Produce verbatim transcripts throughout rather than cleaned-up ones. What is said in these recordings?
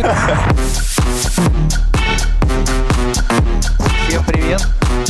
Ник. Всем привет.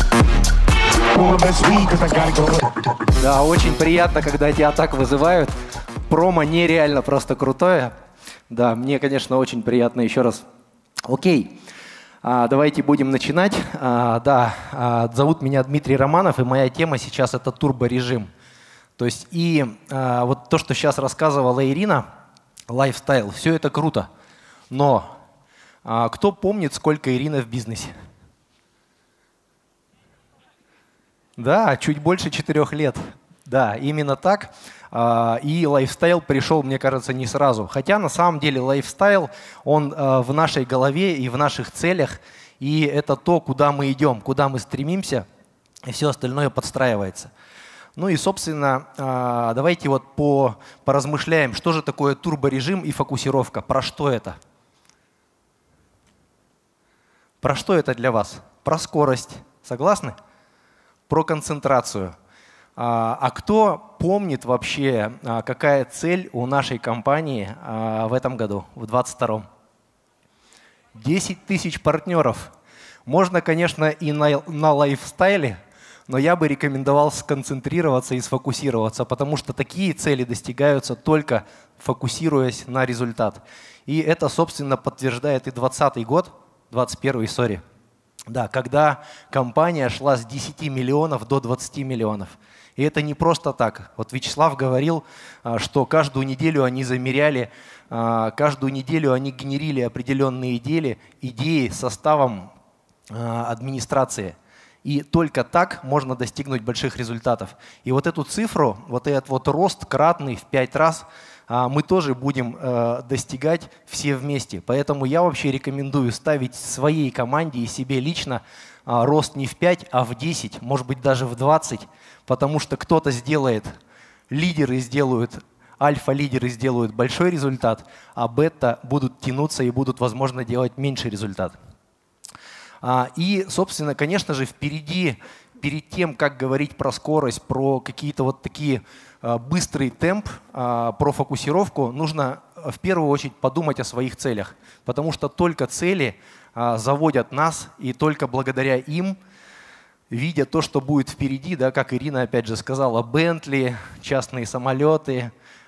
Да, очень приятно, когда тебя так вызывают. Промо нереально просто крутое. Да, мне, конечно, очень приятно еще раз. Окей, а, давайте будем начинать. А, да, а, зовут меня Дмитрий Романов, и моя тема сейчас это турборежим. То есть и а, вот то, что сейчас рассказывала Ирина, лайфстайл, все это круто. Но а, кто помнит, сколько Ирина в бизнесе? Да, чуть больше четырех лет. Да, именно так. И лайфстайл пришел, мне кажется, не сразу. Хотя на самом деле лайфстайл, он в нашей голове и в наших целях. И это то, куда мы идем, куда мы стремимся, и все остальное подстраивается. Ну и, собственно, давайте вот по, поразмышляем, что же такое турборежим и фокусировка. Про что это? Про что это для вас? Про скорость. Согласны? Про концентрацию. А кто помнит вообще, какая цель у нашей компании в этом году, в двадцать втором? десять тысяч партнеров. Можно, конечно, и на, на лайфстайле, но я бы рекомендовал сконцентрироваться и сфокусироваться, потому что такие цели достигаются только фокусируясь на результат. И это, собственно, подтверждает и двадцатый год, двадцать первый, сори. Да, когда компания шла с десяти миллионов до двадцати миллионов. И это не просто так. Вот Вячеслав говорил, что каждую неделю они замеряли, каждую неделю они генерили определенные идеи, идеи составом администрации. И только так можно достигнуть больших результатов. И вот эту цифру, вот этот вот рост кратный в пять раз, мы тоже будем достигать все вместе. Поэтому я вообще рекомендую ставить своей команде и себе лично рост не в пять, а в десять, может быть даже в двадцать, потому что кто-то сделает, лидеры сделают, альфа-лидеры сделают большой результат, а бета будут тянуться и будут, возможно, делать меньший результат. И, собственно, конечно же, впереди, перед тем, как говорить про скорость, про какие-то вот такие быстрый темп, про фокусировку, нужно в первую очередь подумать о своих целях, потому что только цели заводят нас, и только благодаря им, видя то, что будет впереди, да, как Ирина опять же сказала, Бентли, частные самолеты,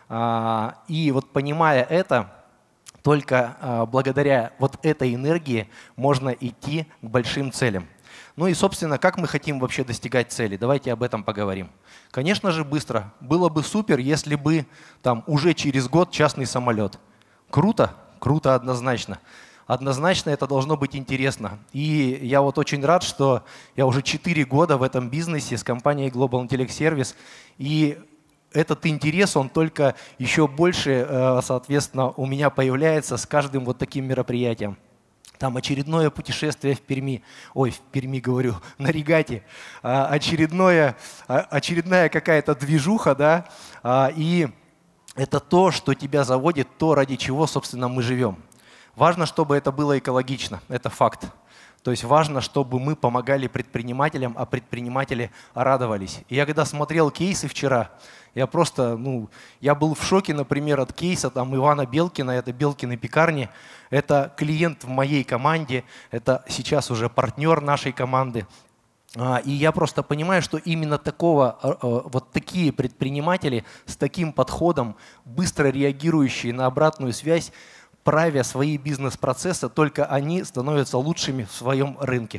и вот понимая это, только благодаря вот этой энергии можно идти к большим целям. Ну и, собственно, как мы хотим вообще достигать цели? Давайте об этом поговорим. Конечно же, быстро. Было бы супер, если бы там уже через год частный самолет. Круто? Круто однозначно. Однозначно это должно быть интересно. И я вот очень рад, что я уже четыре года в этом бизнесе с компанией Global Intellect Service. И этот интерес, он только еще больше, соответственно, у меня появляется с каждым вот таким мероприятием. Там очередное путешествие в Перми, ой, в Перми говорю, на регате, очередное, очередная какая-то движуха, да, и это то, что тебя заводит, то, ради чего, собственно, мы живем. Важно, чтобы это было экологично, это факт. То есть важно, чтобы мы помогали предпринимателям, а предприниматели радовались. И я когда смотрел кейсы вчера, я просто, ну, я был в шоке, например, от кейса там Ивана Белкина, это Белкины пекарни. Это клиент в моей команде, это сейчас уже партнер нашей команды. И я просто понимаю, что именно такого, вот такие предприниматели с таким подходом, быстро реагирующие на обратную связь, правя свои бизнес-процессы, только они становятся лучшими в своем рынке.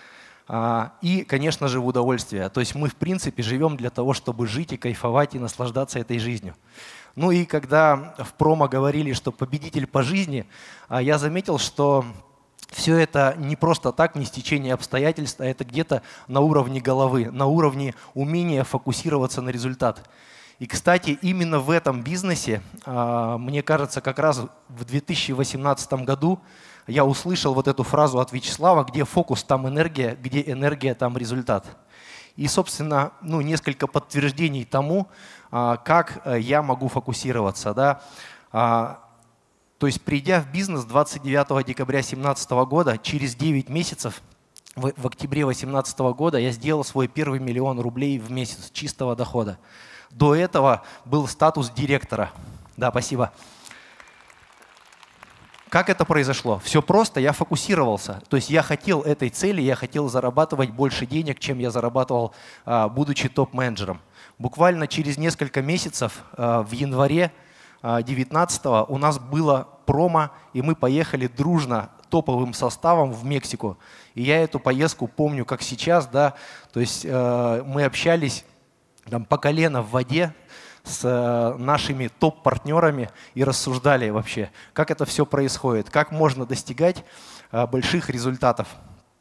И, конечно же, в удовольствие. То есть мы, в принципе, живем для того, чтобы жить и кайфовать, и наслаждаться этой жизнью. Ну и когда в промо говорили, что победитель по жизни, я заметил, что все это не просто так, не стечение обстоятельств, а это где-то на уровне головы, на уровне умения фокусироваться на результат. И, кстати, именно в этом бизнесе, мне кажется, как раз в две тысячи восемнадцатом году я услышал вот эту фразу от Вячеслава, где фокус, там энергия, где энергия, там результат. И, собственно, ну, несколько подтверждений тому, как я могу фокусироваться. Да. То есть, придя в бизнес двадцать девятого декабря две тысячи семнадцатого года, через девять месяцев, в, в октябре две тысячи восемнадцатого года, я сделал свой первый миллион рублей в месяц чистого дохода. До этого был статус директора. Да, спасибо. Как это произошло? Все просто, я фокусировался. То есть я хотел этой цели, я хотел зарабатывать больше денег, чем я зарабатывал, будучи топ-менеджером. Буквально через несколько месяцев, в январе две тысячи девятнадцатого, у нас было промо, и мы поехали дружно топовым составом в Мексику. И я эту поездку помню как сейчас, да, то есть мы общались там по колено в воде с нашими топ-партнерами и рассуждали вообще, как это все происходит, как можно достигать больших результатов.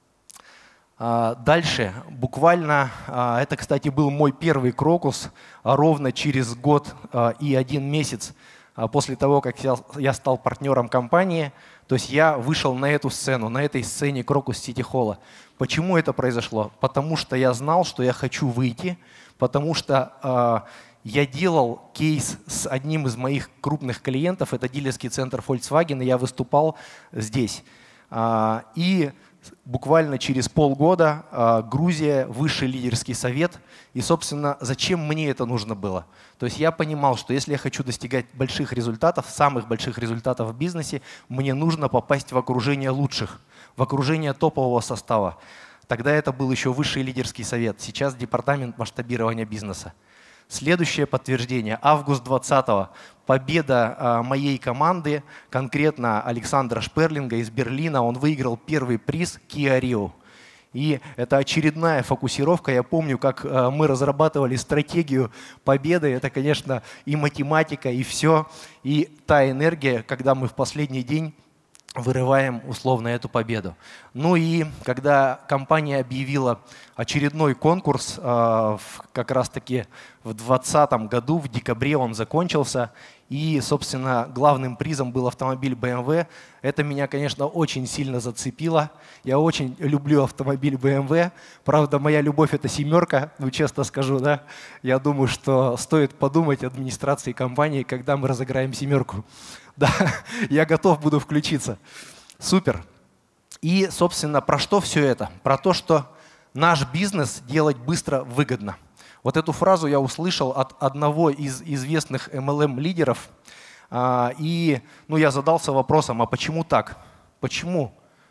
Дальше, буквально, это, кстати, был мой первый крокус, ровно через год и один месяц после того, как я стал партнером компании, то есть я вышел на эту сцену, на этой сцене Крокус Сити Холла. Почему это произошло? Потому что я знал, что я хочу выйти, потому что я делал кейс с одним из моих крупных клиентов, это дилерский центр Volkswagen, и я выступал здесь. И буквально через полгода Грузия, высший лидерский совет. И, собственно, зачем мне это нужно было? То есть я понимал, что если я хочу достигать больших результатов, самых больших результатов в бизнесе, мне нужно попасть в окружение лучших, в окружение топового состава. Тогда это был еще высший лидерский совет, сейчас департамент масштабирования бизнеса. Следующее подтверждение. Август двадцатого. Победа моей команды, конкретно Александра Шперлинга из Берлина. Он выиграл первый приз Kia Rio. И это очередная фокусировка. Я помню, как мы разрабатывали стратегию победы. Это, конечно, и математика, и все. И та энергия, когда мы в последний день вырываем условно эту победу. Ну и когда компания объявила очередной конкурс, как раз-таки в двадцатом году, в декабре он закончился, и, собственно, главным призом был автомобиль бэ эм вэ. Это меня, конечно, очень сильно зацепило. Я очень люблю автомобиль бэ эм вэ. Правда, моя любовь – это семерка, ну, честно скажу, да. Я думаю, что стоит подумать администрации компании, когда мы разыграем семерку. Да, я готов буду включиться. Супер. И, собственно, про что все это? Про то, что наш бизнес делать быстро выгодно. Вот эту фразу я услышал от одного из известных эм эл эм-лидеров. И ну, я задался вопросом, а почему так? Почему?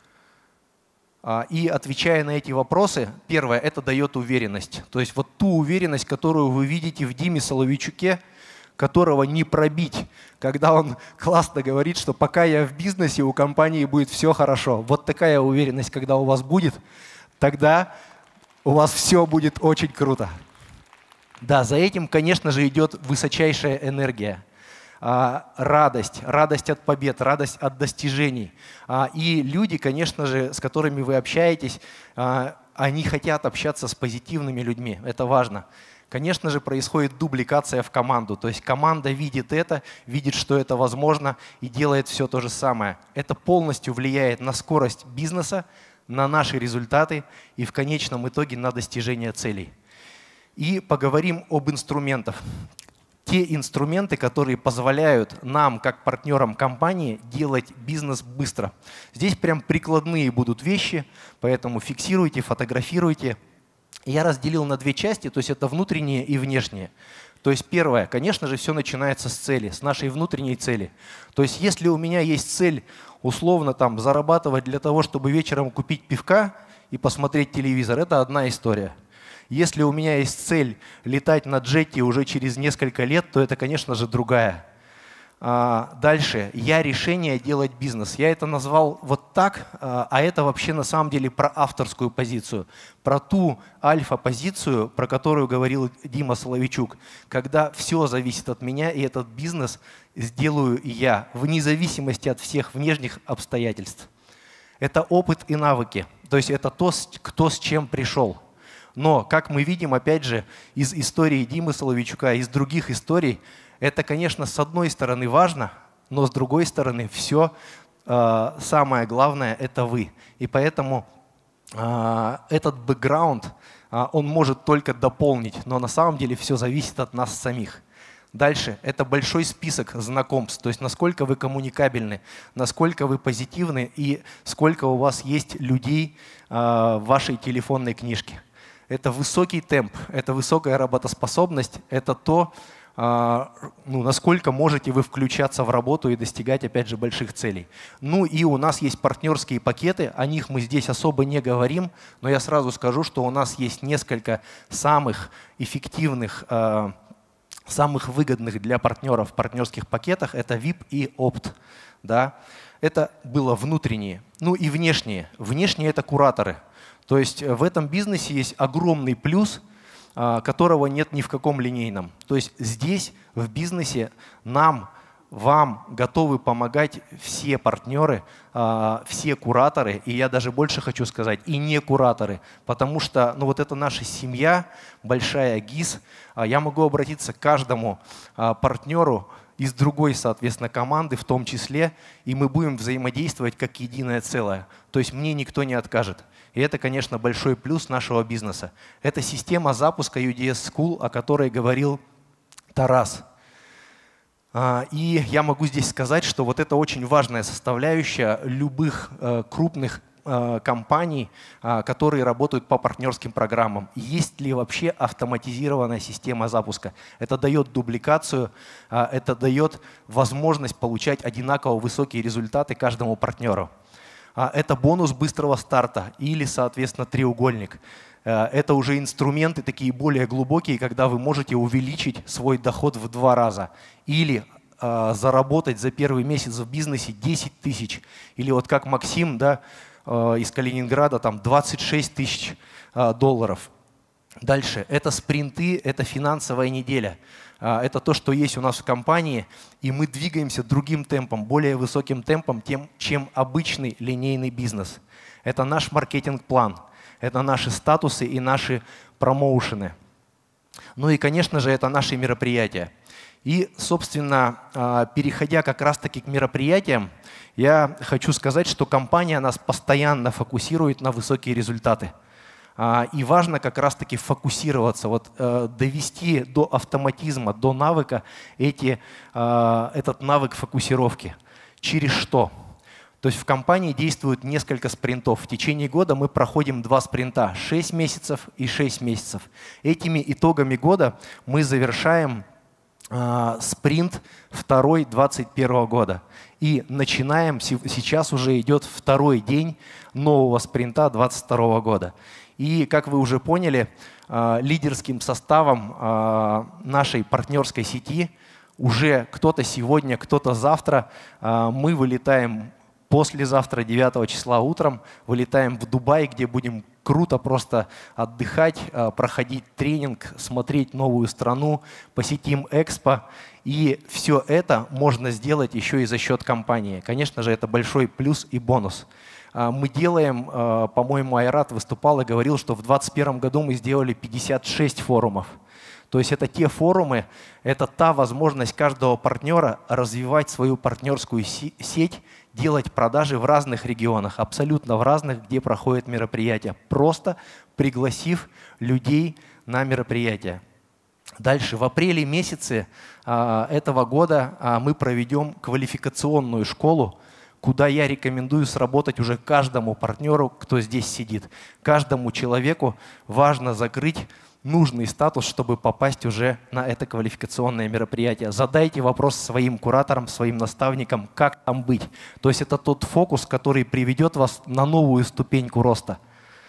И отвечая на эти вопросы, первое, это дает уверенность. То есть вот ту уверенность, которую вы видите в Диме Соловейчуке, которого не пробить, когда он классно говорит, что пока я в бизнесе, у компании будет все хорошо. Вот такая уверенность, когда у вас будет, тогда у вас все будет очень круто. Да, за этим, конечно же, идет высочайшая энергия, радость, радость от побед, радость от достижений. И люди, конечно же, с которыми вы общаетесь, они хотят общаться с позитивными людьми, это важно. Конечно же, происходит дубликация в команду. То есть команда видит это, видит, что это возможно, и делает все то же самое. Это полностью влияет на скорость бизнеса, на наши результаты и в конечном итоге на достижение целей. И поговорим об инструментах. Те инструменты, которые позволяют нам, как партнерам компании, делать бизнес быстро. Здесь прям прикладные будут вещи, поэтому фиксируйте, фотографируйте. Я разделил на две части, то есть это внутреннее и внешнее. То есть первое, конечно же, все начинается с цели, с нашей внутренней цели. То есть если у меня есть цель условно там зарабатывать для того, чтобы вечером купить пивка и посмотреть телевизор, это одна история. Если у меня есть цель летать на джете уже через несколько лет, то это, конечно же, другая. Дальше. Я решение делать бизнес. Я это назвал вот так, а это вообще на самом деле про авторскую позицию, про ту альфа-позицию, про которую говорил Дима Соловейчук, когда все зависит от меня, и этот бизнес сделаю я, вне зависимости от всех внешних обстоятельств. Это опыт и навыки, то есть это то, кто с чем пришел. Но, как мы видим, опять же, из истории Димы Соловейчука, из других историй, это, конечно, с одной стороны важно, но с другой стороны все э, самое главное – это вы. И поэтому э, этот бэкграунд, э, он может только дополнить, но на самом деле все зависит от нас самих. Дальше – это большой список знакомств, то есть насколько вы коммуникабельны, насколько вы позитивны и сколько у вас есть людей э, в вашей телефонной книжке. Это высокий темп, это высокая работоспособность, это то, ну, насколько можете вы включаться в работу и достигать, опять же, больших целей. Ну и у нас есть партнерские пакеты, о них мы здесь особо не говорим, но я сразу скажу, что у нас есть несколько самых эффективных, самых выгодных для партнеров партнерских пакетах. Это ви ай пи и опт. Да? Это было внутренние. Ну и внешние. Внешние – это кураторы. То есть в этом бизнесе есть огромный плюс, которого нет ни в каком линейном. То есть здесь, в бизнесе, нам, вам готовы помогать все партнеры, все кураторы, и я даже больше хочу сказать, и не кураторы, потому что ну, вот это наша семья, большая ГИС. Я могу обратиться к каждому партнеру из другой, соответственно, команды в том числе, и мы будем взаимодействовать как единое целое. То есть мне никто не откажет. И это, конечно, большой плюс нашего бизнеса. Это система запуска ю ди эс School, о которой говорил Тарас. И я могу здесь сказать, что вот это очень важная составляющая любых крупных компаний, которые работают по партнерским программам. Есть ли вообще автоматизированная система запуска? Это дает дубликацию, это дает возможность получать одинаково высокие результаты каждому партнеру. Это бонус быстрого старта или, соответственно, треугольник. Это уже инструменты такие более глубокие, когда вы можете увеличить свой доход в два раза. Или э, заработать за первый месяц в бизнесе десять тысяч. Или вот как Максим, да, э, из Калининграда, там двадцать шесть тысяч э, долларов. Дальше. Это спринты, это финансовая неделя. Это то, что есть у нас в компании, и мы двигаемся другим темпом, более высоким темпом, тем, чем обычный линейный бизнес. Это наш маркетинг-план, это наши статусы и наши промоушены. Ну и, конечно же, это наши мероприятия. И, собственно, переходя как раз-таки к мероприятиям, я хочу сказать, что компания нас постоянно фокусирует на высокие результаты. И важно как раз-таки фокусироваться, вот, э, довести до автоматизма, до навыка эти, э, этот навык фокусировки. Через что? То есть в компании действует несколько спринтов. В течение года мы проходим два спринта – шесть месяцев и шесть месяцев. Этими итогами года мы завершаем э, спринт второй двадцать первого года. И начинаем, сейчас уже идет второй день нового спринта двадцать второго года. И, как вы уже поняли, лидерским составом нашей партнерской сети уже кто-то сегодня, кто-то завтра. Мы вылетаем послезавтра, девятого числа утром, вылетаем в Дубай, где будем круто просто отдыхать, проходить тренинг, смотреть новую страну, посетим Экспо. И все это можно сделать еще и за счет компании. Конечно же, это большой плюс и бонус. Мы делаем, по-моему, Айрат выступал и говорил, что в двадцать первом году мы сделали пятьдесят шесть форумов. То есть это те форумы, это та возможность каждого партнера развивать свою партнерскую сеть, делать продажи в разных регионах, абсолютно в разных, где проходят мероприятия, просто пригласив людей на мероприятия. Дальше, в апреле месяце этого года мы проведем квалификационную школу, куда я рекомендую сработать уже каждому партнеру, кто здесь сидит. Каждому человеку важно закрыть нужный статус, чтобы попасть уже на это квалификационное мероприятие. Задайте вопрос своим кураторам, своим наставникам, как там быть. То есть это тот фокус, который приведет вас на новую ступеньку роста.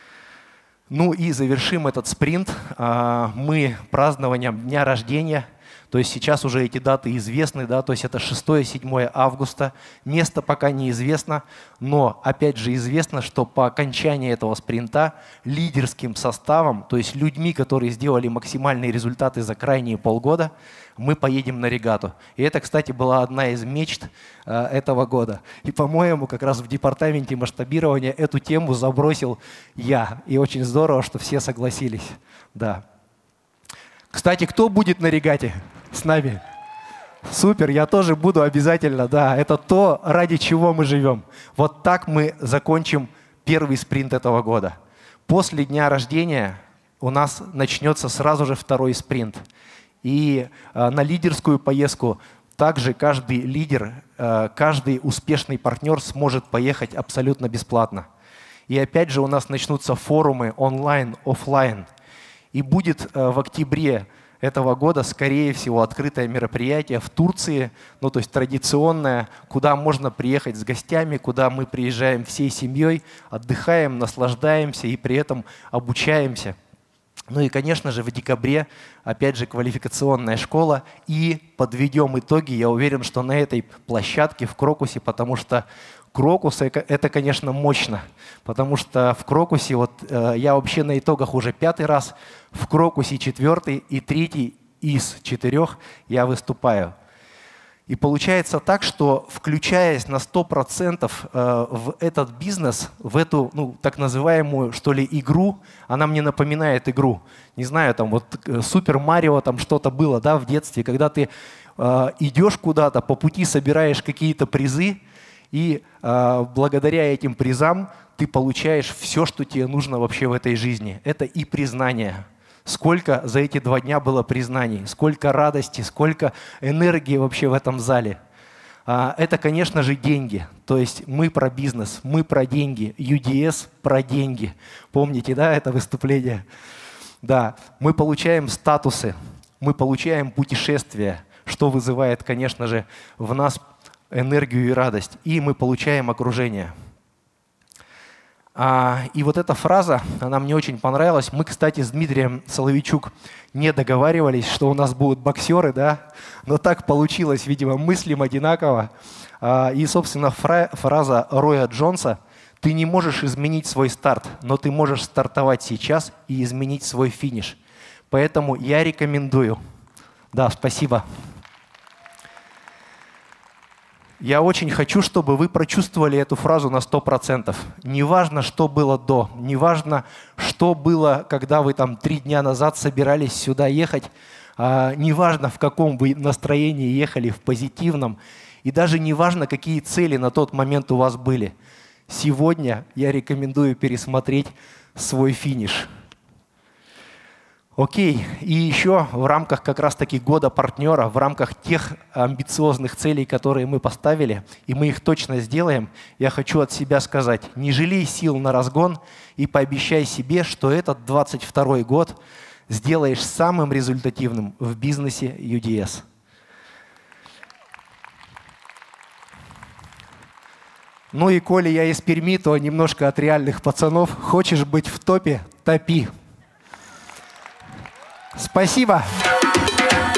Ну и завершим этот спринт мы празднованием дня рождения. То есть сейчас уже эти даты известны, да, то есть это шестое-седьмое августа. Место пока неизвестно, но опять же известно, что по окончании этого спринта лидерским составом, то есть людьми, которые сделали максимальные результаты за крайние полгода, мы поедем на регату. И это, кстати, была одна из мечт э, этого года. И, по-моему, как раз в департаменте масштабирования эту тему забросил я. И очень здорово, что все согласились. Да. Кстати, кто будет на регате с нами? Супер, я тоже буду обязательно. Да, это то, ради чего мы живем. Вот так мы закончим первый спринт этого года. После дня рождения у нас начнется сразу же второй спринт. И э, на лидерскую поездку также каждый лидер, э, каждый успешный партнер сможет поехать абсолютно бесплатно. И опять же у нас начнутся форумы онлайн, офлайн. И будет э, в октябре этого года, скорее всего, открытое мероприятие в Турции, ну то есть традиционное, куда можно приехать с гостями, куда мы приезжаем всей семьей, отдыхаем, наслаждаемся и при этом обучаемся. Ну и, конечно же, в декабре, опять же, квалификационная школа. И подведем итоги, я уверен, что на этой площадке в Крокусе, потому что Крокус – это, конечно, мощно. Потому что в Крокусе, вот э, я вообще на итогах уже пятый раз, в Крокусе четвертый и третий из четырех я выступаю. И получается так, что, включаясь на сто процентов в этот бизнес, в эту, ну, так называемую, что ли, игру, она мне напоминает игру. Не знаю, там вот Супер Марио, там что-то было, да, в детстве, когда ты э, идешь куда-то, по пути собираешь какие-то призы, и э, благодаря этим призам ты получаешь все, что тебе нужно вообще в этой жизни. Это и признание. Сколько за эти два дня было признаний, сколько радости, сколько энергии вообще в этом зале. Это, конечно же, деньги. То есть мы про бизнес, мы про деньги, ю ди эс про деньги. Помните, да, это выступление? Да, мы получаем статусы, мы получаем путешествия, что вызывает, конечно же, в нас энергию и радость. И мы получаем окружение. И вот эта фраза, она мне очень понравилась. Мы, кстати, с Дмитрием Соловейчук не договаривались, что у нас будут боксеры, да? Но так получилось, видимо, мыслим одинаково. И, собственно, фраза Роя Джонса: «Ты не можешь изменить свой старт, но ты можешь стартовать сейчас и изменить свой финиш». Поэтому я рекомендую. Да, спасибо. Я очень хочу, чтобы вы прочувствовали эту фразу на сто процентов. Неважно, что было до, неважно, что было, когда вы там три дня назад собирались сюда ехать, а, неважно, в каком вы настроении ехали, в позитивном, и даже неважно, какие цели на тот момент у вас были. Сегодня я рекомендую пересмотреть свой финиш. Окей, и еще в рамках как раз-таки года партнера, в рамках тех амбициозных целей, которые мы поставили, и мы их точно сделаем, я хочу от себя сказать: не жалей сил на разгон и пообещай себе, что этот двадцать второй год сделаешь самым результативным в бизнесе ю ди эс. Ну и коли я из Перми, то немножко от реальных пацанов. Хочешь быть в топе – топи. Спасибо.